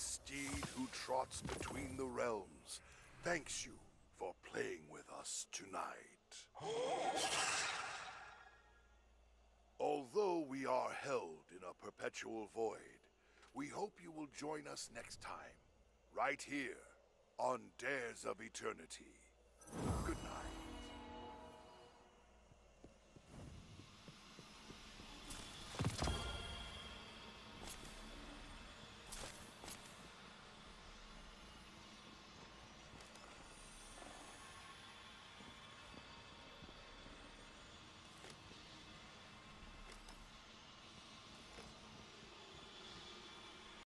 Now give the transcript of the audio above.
steed who trots between the realms thanks you for playing with us tonight. Although we are held in a perpetual void, we hope you will join us next time, right here on Dares of Eternity. Good night.